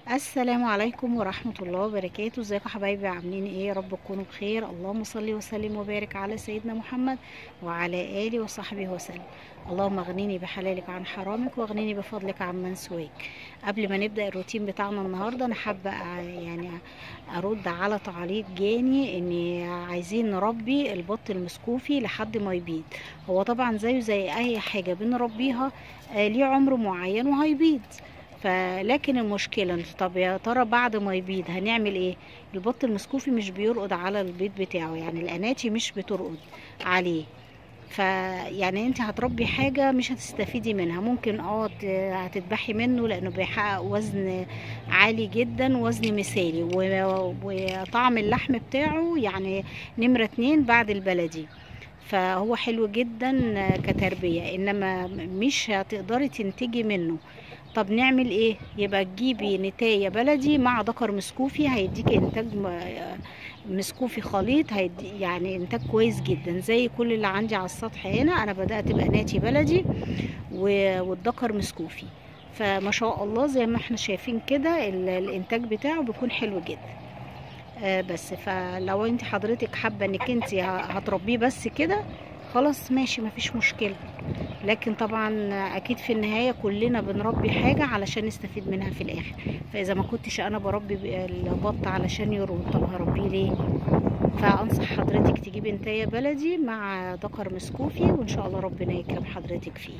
السلام عليكم ورحمة الله وبركاته. ازيكم يا حبايبي؟ عاملين ايه؟ يا رب تكونوا بخير. اللهم صل وسلم وبارك على سيدنا محمد وعلى آله وصحبه وسلم. اللهم اغنيني بحلالك عن حرامك واغنيني بفضلك عن من سواك. قبل ما نبدأ الروتين بتاعنا النهاردة، انا حابة يعني ارد على تعليق جاني ان عايزين نربي البط المسكوفي لحد ما يبيض. هو طبعا زيه زي اي حاجة بنربيها، ليه عمر معين وهيبيض. فلكن المشكلة، طب يا ترى بعد ما يبيض هنعمل ايه؟ البط المسكوفي مش بيرقد على البيض بتاعه، يعني الاناتي مش بترقد عليه. فيعني انت هتربي حاجة مش هتستفيدي منها. ممكن هتذبحي منه لانه بيحقق وزن عالي جدا، وزن مثالي، وطعم اللحم بتاعه يعني نمرة 2 بعد البلدي. فهو حلو جدا كتربية، انما مش هتقدري تنتجي منه. طب نعمل ايه؟ يبقى تجيبي نتاية بلدي مع ذكر مسكوفي، هيديكي انتاج مسكوفي خليط، هيدي يعني انتاج كويس جدا. زي كل اللي عندي على السطح هنا، انا بدأت بقناتي بلدي والذكر مسكوفي. فما شاء الله زي ما احنا شايفين كده الانتاج بتاعه بيكون حلو جدا. بس فلو انت حضرتك حابة انك انت هتربيه بس كده، خلاص ماشي مفيش مشكلة. لكن طبعا اكيد في النهاية كلنا بنربي حاجة علشان نستفيد منها في الاخر. فاذا ما كنتش انا بربي البط علشان يرقد، طب هربيه ليه؟ فانصح حضرتك تجيبي انتايه بلدي مع ذكر مسكوفي، وان شاء الله ربنا يكرم حضرتك فيه.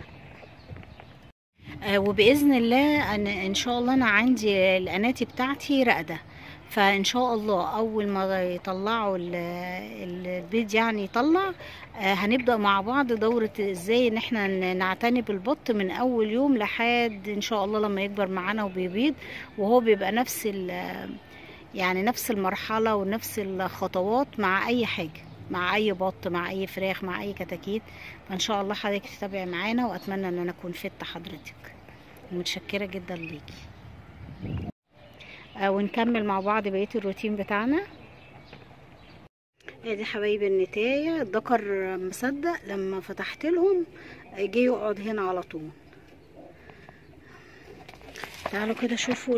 وباذن الله ان شاء الله انا عندي الاناتي بتاعتي راقده. فان شاء الله اول ما يطلعوا البيض، يعني يطلع، هنبدا مع بعض دوره ازاي ان احنا نعتني بالبط من اول يوم لحد ان شاء الله لما يكبر معانا وبيبيض. وهو بيبقى يعني نفس المرحله ونفس الخطوات مع اي حاجه، مع اي بط، مع اي فراخ، مع اي كتاكيت. فان شاء الله حضرتك تتابعي معانا، واتمنى ان انا اكون فدت حضرتك. متشكره جدا ليكي. ونكمل مع بعض بقيه الروتين بتاعنا. ادي حبايبي النتايه، الذكر مصدق لما فتحت لهم جه يقعد هنا على طول. تعالوا كده شوفوا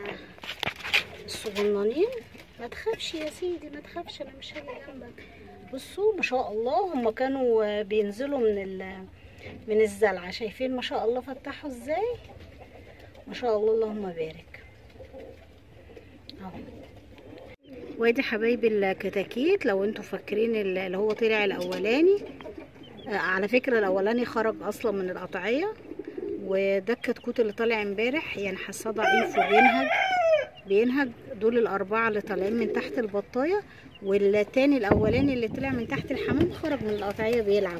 الصغننين. ما تخافش يا سيدي، ما تخافش، انا مش هاجي جنبك. بصوا ما شاء الله، هم كانوا بينزلوا من الزلعه. شايفين ما شاء الله فتحوا ازاي؟ ما شاء الله اللهم بارك. اهو. وادي حبايبي الكتاكيت، لو انتوا فاكرين اللي هو طلع الاولاني، على فكره الاولاني خرج اصلا من القطعيه. وده الكتكوت اللي طالع امبارح، يعني حاساه ضعيف وبينهج. دول الاربعه اللي طالعين من تحت البطايه. والتاني الاولاني اللي طلع من تحت الحمام خرج من القطعيه بيلعب.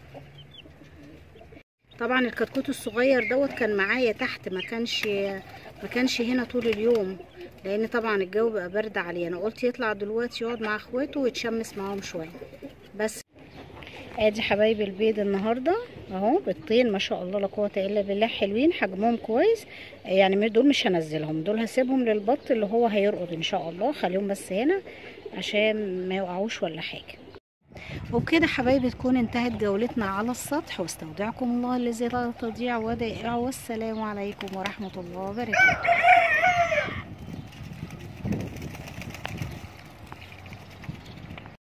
طبعا الكتكوت الصغير دوت كان معايا تحت، ما كانش هنا طول اليوم، لان طبعا الجو بقى برد عليه. انا قلت يطلع دلوقتي يقعد مع اخواته ويتشمس معاهم شويه بس. ادي حبايبي البيض النهارده اهو، بيضتين ما شاء الله لا قوه الا بالله، حلوين حجمهم كويس. يعني دول مش هنزلهم، دول هسيبهم للبط اللي هو هيرقد ان شاء الله. خليهم بس هنا عشان ما يوقعوش ولا حاجه. وبكده حبايبي تكون انتهت جولتنا على السطح، واستودعكم الله الذي لا تضيع ودائعه، والسلام عليكم ورحمه الله وبركاته.